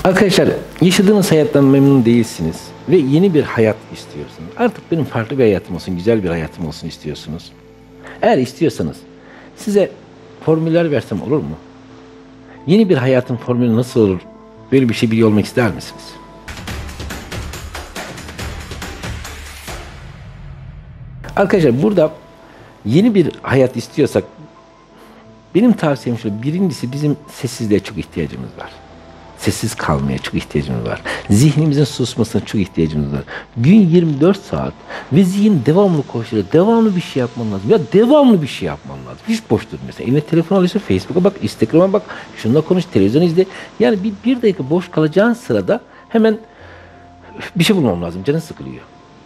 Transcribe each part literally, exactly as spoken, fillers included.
Arkadaşlar, yaşadığınız hayattan memnun değilsiniz ve yeni bir hayat istiyorsunuz. Artık benim farklı bir hayatım olsun, güzel bir hayatım olsun istiyorsunuz. Eğer istiyorsanız size formüller versem olur mu? Yeni bir hayatın formülü nasıl olur? Böyle bir şey biliyor olmak ister misiniz? Arkadaşlar, burada yeni bir hayat istiyorsak benim tavsiyem şu: birincisi, bizim sessizliğe çok ihtiyacımız var. Sessiz kalmaya çok ihtiyacımız var. Zihnimizin susmasına çok ihtiyacımız var. Gün yirmi dört saat ve zihin devamlı koşuyor. Devamlı bir şey yapman lazım. Ya devamlı bir şey yapman lazım. Hiç boş durmuyorsun. Eline telefon alıyorsun, Facebook'a bak, Instagram'a bak, şununla konuş, televizyon izle. Yani bir, bir dakika boş kalacağın sırada hemen bir şey bulmam lazım. Canın sıkılıyor.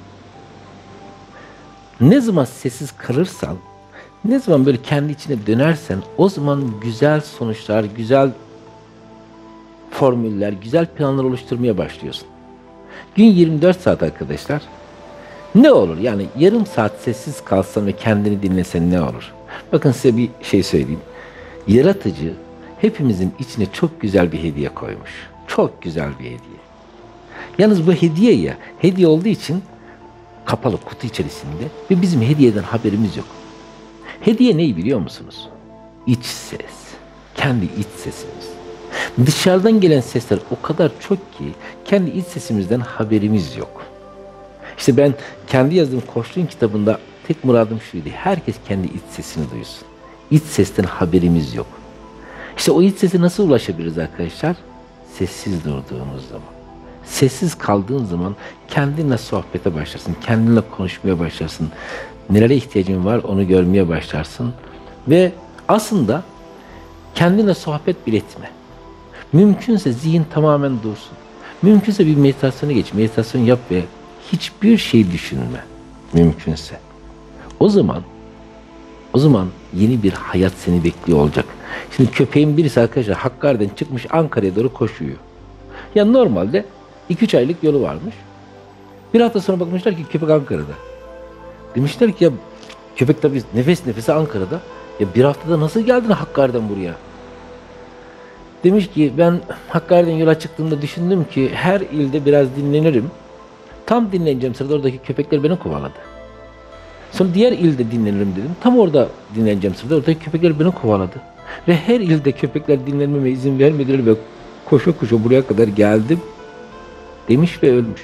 Ne zaman sessiz kalırsan, ne zaman böyle kendi içine dönersen, o zaman güzel sonuçlar, güzel formüller, güzel planlar oluşturmaya başlıyorsun. Gün yirmi dört saat arkadaşlar. Ne olur? Yani yarım saat sessiz kalsan ve kendini dinlesen ne olur? Bakın, size bir şey söyleyeyim. Yaratıcı hepimizin içine çok güzel bir hediye koymuş. Çok güzel bir hediye. Yalnız bu hediye ya, hediye olduğu için kapalı kutu içerisinde ve bizim hediyeden haberimiz yok. Hediye neyi biliyor musunuz? İç ses. Kendi iç sesimiz. Dışarıdan gelen sesler o kadar çok ki kendi iç sesimizden haberimiz yok. İşte ben kendi yazdığım Koçluğun kitabında tek muradım şuydu: herkes kendi iç sesini duysun. İç sesten haberimiz yok. İşte o iç sese nasıl ulaşabiliriz arkadaşlar? Sessiz durduğumuz zaman. Sessiz kaldığın zaman kendinle sohbete başlarsın, kendinle konuşmaya başlarsın. Nelere ihtiyacın var onu görmeye başlarsın. Ve aslında kendinle sohbet bile etme. Mümkünse zihin tamamen dursun. Mümkünse bir meditasyona geç. Meditasyon yap ve hiçbir şey düşünme. Mümkünse. O zaman o zaman yeni bir hayat seni bekliyor olacak. Şimdi köpeğin birisi arkadaşlar Hakkari'den çıkmış, Ankara'ya doğru koşuyor. Ya normalde iki üç aylık yolu varmış. Bir hafta sonra bakmışlar ki köpek Ankara'da. Demişler ki ya köpek tabii nefes nefese Ankara'da. Ya bir haftada nasıl geldin Hakkari'den buraya? Demiş ki ben Hakkari'den yola çıktığımda düşündüm ki her ilde biraz dinlenirim. Tam dinleneceğim sırada oradaki köpekler beni kovaladı. Sonra diğer ilde dinlenirim dedim. Tam orada dinleneceğim sırada oradaki köpekler beni kovaladı. Ve her ilde köpekler dinlenmeme izin vermediler ve koşa koşa buraya kadar geldim demiş ve ölmüş.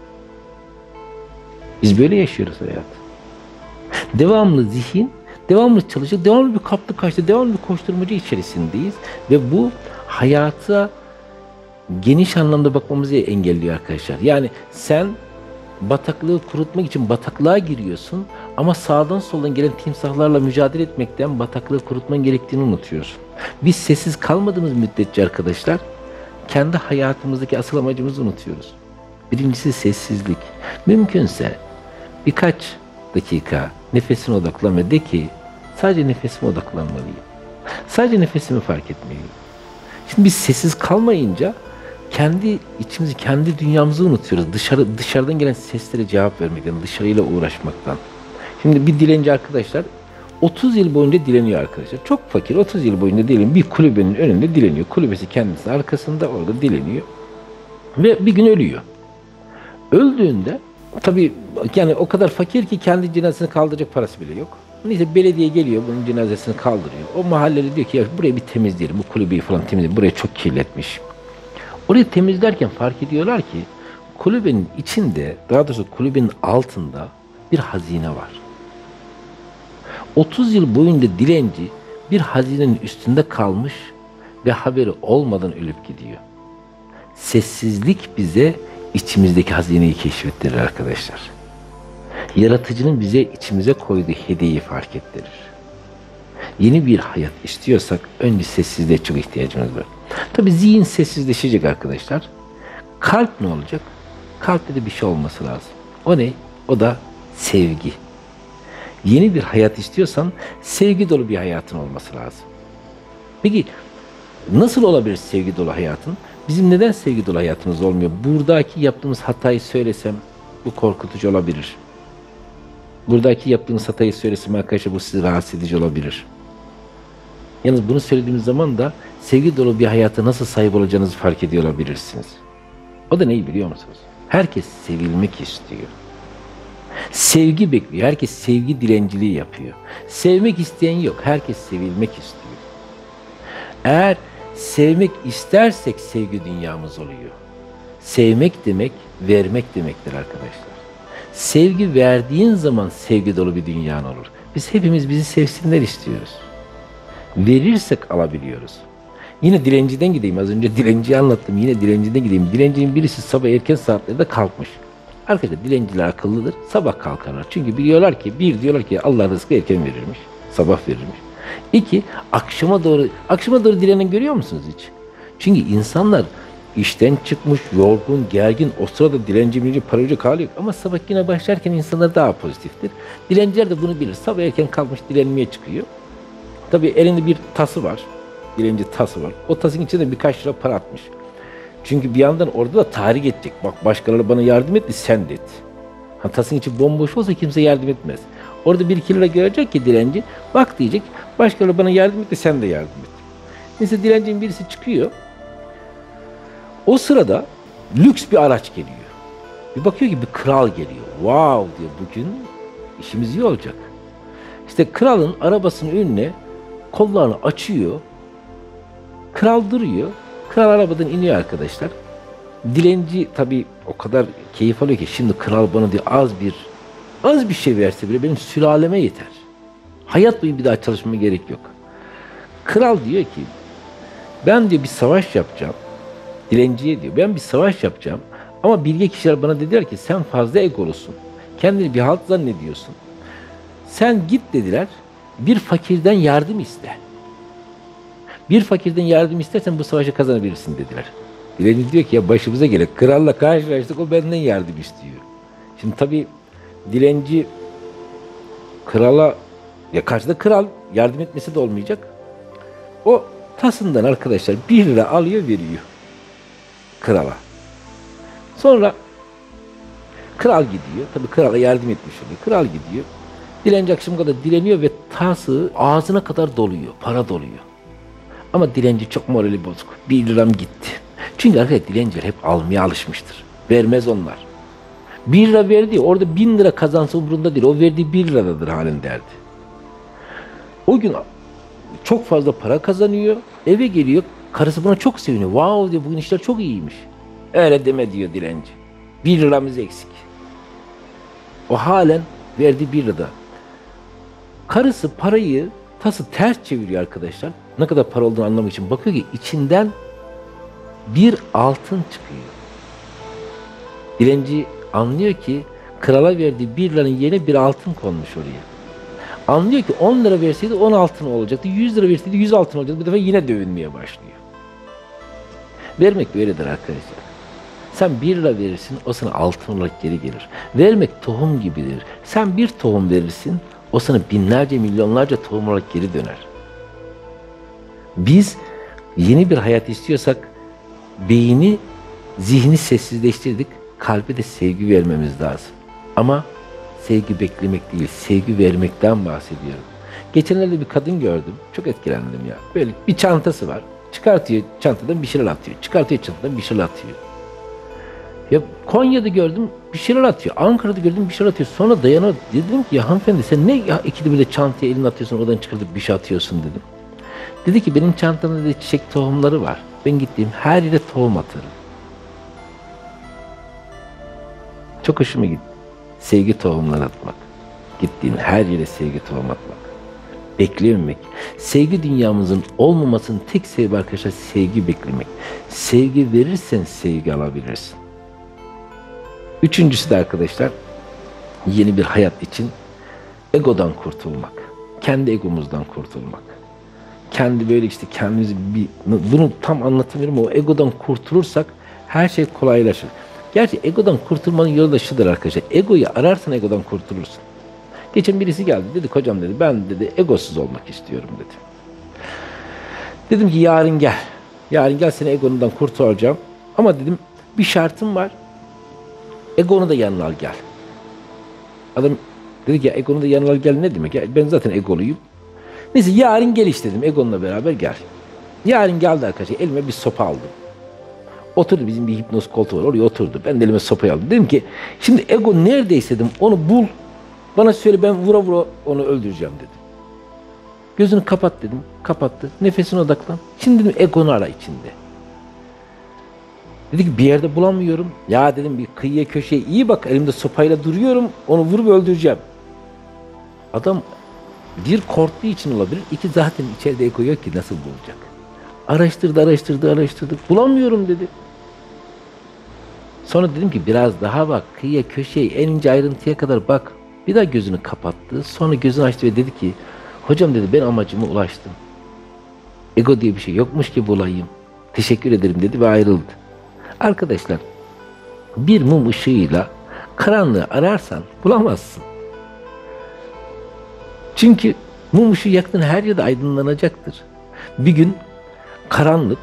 Biz böyle yaşıyoruz hayat. Devamlı zihin, devamlı çalışıyor, devamlı bir kaplı kaçtı, devamlı bir koşturmacı içerisindeyiz ve bu hayata geniş anlamda bakmamızı engelliyor arkadaşlar. Yani sen bataklığı kurutmak için bataklığa giriyorsun ama sağdan soldan gelen timsahlarla mücadele etmekten bataklığı kurutman gerektiğini unutuyorsun. Biz sessiz kalmadığımız müddetçe arkadaşlar kendi hayatımızdaki asıl amacımızı unutuyoruz. Birincisi sessizlik. Mümkünse birkaç dakika nefesine odaklan ve de ki sadece nefesime odaklanmalıyım. Sadece nefesimi fark etmeliyim. Şimdi biz sessiz kalmayınca kendi içimizi, kendi dünyamızı unutuyoruz. Dışarı, dışarıdan gelen seslere cevap vermekten, dışarıyla uğraşmaktan. Şimdi bir dilenci arkadaşlar otuz yıl boyunca dileniyor arkadaşlar. Çok fakir, otuz yıl boyunca dileniyor. Bir kulübenin önünde dileniyor. Kulübesi kendisi arkasında, orada dileniyor. Ve bir gün ölüyor. Öldüğünde tabii yani o kadar fakir ki kendi cenazesini kaldıracak parası bile yok. Neyse belediye geliyor, bunun cenazesini kaldırıyor. O mahalleli diyor ki ya burayı bir temizleyelim, bu kulübeyi falan temizleyelim, burayı çok kirletmiş. Orayı temizlerken fark ediyorlar ki kulübenin içinde, daha doğrusu kulübenin altında bir hazine var. otuz yıl boyunca dilenci bir hazinenin üstünde kalmış ve haberi olmadan ölüp gidiyor. Sessizlik bize içimizdeki hazineyi keşfettirir arkadaşlar. Yaratıcının bize içimize koyduğu hediyeyi fark ettirir. Yeni bir hayat istiyorsak önce sessizliğe çok ihtiyacımız var. Tabii zihin sessizleşecek arkadaşlar. Kalp ne olacak? Kalpte de bir şey olması lazım. O ne? O da sevgi. Yeni bir hayat istiyorsan sevgi dolu bir hayatın olması lazım. Peki nasıl olabilir sevgi dolu hayatın? Bizim neden sevgi dolu hayatımız olmuyor? Buradaki yaptığımız hatayı söylesem bu korkutucu olabilir. Buradaki yaptığımız hatayı söylesem arkadaşlar bu sizi rahatsız edici olabilir. Yalnız bunu söylediğimiz zaman da sevgi dolu bir hayata nasıl sahip olacağınızı fark ediyor olabilirsiniz. O da neyi biliyor musunuz? Herkes sevilmek istiyor. Sevgi bekliyor. Herkes sevgi dilenciliği yapıyor. Sevmek isteyen yok. Herkes sevilmek istiyor. Eğer sevmek istersek sevgi dünyamız oluyor. Sevmek demek, vermek demektir arkadaşlar. Sevgi verdiğin zaman sevgi dolu bir dünyan olur. Biz hepimiz bizi sevsinler istiyoruz. Verirsek alabiliyoruz. Yine dilenciden gideyim. Az önce dilenciyi anlattım. Yine dilenciden gideyim. Dilencinin birisi sabah erken saatlerde kalkmış. Arkadaşlar dilenciler akıllıdır. Sabah kalkarlar. Çünkü biliyorlar ki, bir diyorlar ki Allah rızkı erken verirmiş. Sabah verirmiş. İki, akşama doğru, akşama doğru dilenen görüyor musunuz hiç? Çünkü insanlar işten çıkmış, yorgun, gergin, o sırada dilenci bilinci parayacak hali yok. Ama sabah yine başlarken insanlar daha pozitiftir. Dilenciler de bunu bilir. Sabah erken kalkmış dilenmeye çıkıyor. Tabii elinde bir tası var. Dilenci tası var. O tasın içinde birkaç lira para atmış. Çünkü bir yandan orada da tahrik edecek. Bak başkaları bana yardım etti, sen de et. Ha, tasın içi bomboş olsa kimse yardım etmez. Orada bir iki lira görecek ki dilenci. Bak diyecek, başkaları bana yardım etti, sen de yardım et. Mesela dilencinin birisi çıkıyor. O sırada lüks bir araç geliyor. Bir bakıyor ki bir kral geliyor. Wow diyor, bugün işimiz iyi olacak. İşte kralın arabasının önüne kollarını açıyor. Kral duruyor. Kral arabadan iniyor arkadaşlar. Dilenci tabii o kadar keyif alıyor ki şimdi kral bana diyor az bir az bir şey verse bile benim sülaleme yeter. Hayat boyu bir daha çalışmama gerek yok. Kral diyor ki ben diyor bir savaş yapacağım. Dilenciye diyor ben bir savaş yapacağım. Ama bilge kişiler bana dediler ki sen fazla egolusun. Kendini bir halt zannediyorsun. Sen git dediler. Bir fakirden yardım iste. Bir fakirden yardım istersen bu savaşı kazanabilirsin dediler. Dilenci diyor ki ya başımıza gele kralla karşılaştık o benden yardım istiyor. Şimdi tabii dilenci krala ya karşıda kral yardım etmesi de olmayacak. O tasından arkadaşlar bir lira alıyor veriyor krala. Sonra kral gidiyor. Tabii krala yardım etmiş oluyor. Kral gidiyor. Dilenci akşam kadar dileniyor ve tası ağzına kadar doluyor. Para doluyor. Ama dilenci çok morali bozuk. Bir liram gitti. Çünkü arkadaşlar dilenciler hep almaya alışmıştır. Vermez onlar. Bir lira verdi, orada bin lira kazansa umurunda değil. O verdiği bir liradadır halin derdi. O gün çok fazla para kazanıyor. Eve geliyor. Karısı buna çok seviniyor. Wow diyor, bugün işler çok iyiymiş. Öyle deme diyor dilenci. Bir liramız eksik. O halen verdiği bir lirada. Karısı parayı tası ters çeviriyor arkadaşlar. Ne kadar para olduğunu anlamak için bakıyor ki içinden bir altın çıkıyor. Dilenci anlıyor ki krala verdiği bir liranın yerine bir altın konmuş oraya. Anlıyor ki on lira verseydi on altın olacaktı. yüz lira verseydi yüz altın olacaktı. Bu defa yine dövünmeye başlıyor. Vermek böyledir arkadaşlar. Sen bir lira verirsin, o sana altın olarak geri gelir. Vermek tohum gibidir. Sen bir tohum verirsin, o sana binlerce, milyonlarca tohum olarak geri döner. Biz yeni bir hayat istiyorsak beyni, zihni sessizleştirdik, kalbe de sevgi vermemiz lazım. Ama sevgi beklemek değil, sevgi vermekten bahsediyorum. Geçenlerde bir kadın gördüm, çok etkilendim ya. Böyle bir çantası var, çıkartıyor çantadan bir şeyler atıyor, çıkartıyor çantadan bir şeyler atıyor. Ya Konya'da gördüm bir şeyler atıyor, Ankara'da gördüm bir şeyler atıyor. Sonra dayanamadım, dedim ki ya hanımefendi sen ne ya ikide bir de çantaya elini atıyorsun, oradan çıkartıp bir şey atıyorsun dedim. Dedi ki benim çantamda da çiçek tohumları var. Ben gittiğim her yere tohum atarım. Çok hoşuma gitti. Sevgi tohumları atmak. Gittiğin her yere sevgi tohum atmak. Beklememek. Sevgi dünyamızın olmamasının tek sebebi arkadaşlar sevgi beklemek. Sevgi verirsen sevgi alabilirsin. Üçüncüsü de arkadaşlar yeni bir hayat için egodan kurtulmak. Kendi egomuzdan kurtulmak. Kendi böyle işte kendimizi bir, bunu tam anlatamıyorum ama o egodan kurtulursak her şey kolaylaşır. Gerçi egodan kurtulmanın yolu da şudur arkadaşlar. Egoyu ararsan egodan kurtulursun. Geçen birisi geldi dedi hocam dedi ben dedi egosuz olmak istiyorum dedi. Dedim ki yarın gel. Yarın gel seni egonundan kurtaracağım. Ama dedim bir şartım var. Egonu da yanına al gel. Adam dedi ki egonu da yanına al gel ne demek? Ya ben zaten egoluyum. Neyse yarın gel işte dedim. Egon'la beraber gel. Yarın geldi arkadaşlar. Elime bir sopa aldım. Oturdu, bizim bir hipnoz koltuğu var. Oraya oturdu. Ben de elime sopayı aldım. Dedim ki şimdi Ego neredeyse dedim onu bul. Bana söyle, ben vura vura onu öldüreceğim dedim. Gözünü kapat dedim. Kapattı. Nefesine odaklan. Şimdi dedim Egon'u ara içinde. Dedi ki bir yerde bulamıyorum. Ya dedim bir kıyıya köşeye iyi bak, elimde sopayla duruyorum. Onu vurup öldüreceğim. Adam bir korktuğu için olabilir. İki zaten içeride Ego yok ki, nasıl bulacak? Araştırdı, araştırdı, araştırdı. Bulamıyorum dedi. Sonra dedim ki biraz daha bak. Kıyıya köşeye en ince ayrıntıya kadar bak. Bir daha gözünü kapattı. Sonra gözünü açtı ve dedi ki hocam dedi ben amacıma ulaştım. Ego diye bir şey yokmuş ki bulayım. Teşekkür ederim dedi ve ayrıldı. Arkadaşlar bir mum ışığıyla karanlığı ararsan bulamazsın. Çünkü mum ışığı yaktığın her yerde aydınlanacaktır. Bir gün karanlık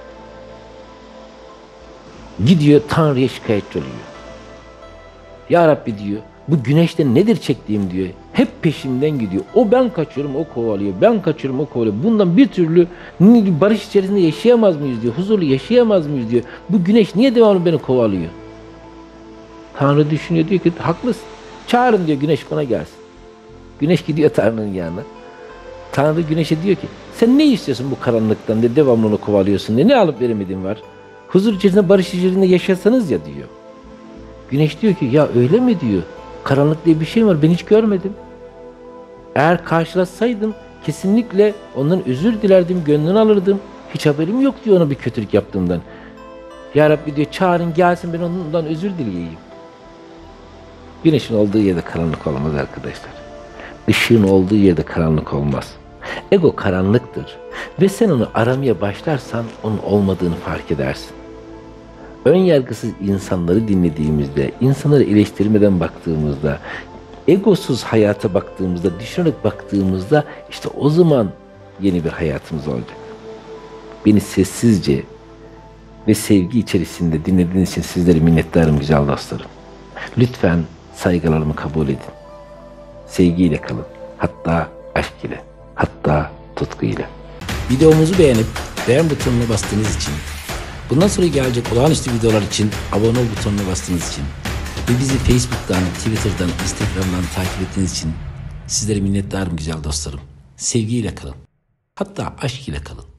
gidiyor Tanrı'ya şikayetçi oluyor. Ya Rabbi diyor, bu güneşten nedir çektiğim diyor. Hep peşimden gidiyor. O ben kaçıyorum, o kovalıyor. Ben kaçıyorum, o kovalıyor. Bundan bir türlü barış içerisinde yaşayamaz mıyız diyor. Huzurlu yaşayamaz mıyız diyor. Bu güneş niye devamlı beni kovalıyor? Tanrı düşünüyor, diyor ki haklısın. Çağırın diyor, güneş bana gelsin. Güneş gidiyor Tanrı'nın yanına. Tanrı güneşe diyor ki sen ne istiyorsun bu karanlıktan de devamlı onu kovalıyorsun diye. Ne alıp veremediğin var? Huzur içerisinde, barış içerisinde yaşasanız ya diyor. Güneş diyor ki ya öyle mi diyor. Karanlık diye bir şey var, ben hiç görmedim. Eğer karşılaşsaydım kesinlikle ondan özür dilerdim, gönlünü alırdım. Hiç haberim yok diyor ona bir kötülük yaptığımdan. Ya Rabbi diyor çağırın gelsin, ben ondan özür dileyeyim. Güneşin olduğu yerde karanlık olmaz arkadaşlar. Işığın olduğu yerde karanlık olmaz. Ego karanlıktır ve sen onu aramaya başlarsan onun olmadığını fark edersin. Ön yargısız insanları dinlediğimizde, insanları eleştirmeden baktığımızda, egosuz hayata baktığımızda, düşünerek baktığımızda işte o zaman yeni bir hayatımız olacak. Beni sessizce ve sevgi içerisinde dinlediğiniz için sizlere minnettarım güzel dostlarım. Lütfen saygılarımı kabul edin. Sevgiyle kalın. Hatta aşk ile. Hatta tutku ile. Videomuzu beğenip beğen butonuna bastığınız için, bundan sonra gelecek olağanüstü videolar için abone ol butonuna bastığınız için ve bizi Facebook'tan, Twitter'dan, Instagram'dan takip ettiğiniz için sizlere minnettarım güzel dostlarım. Sevgiyle kalın. Hatta aşk ile kalın.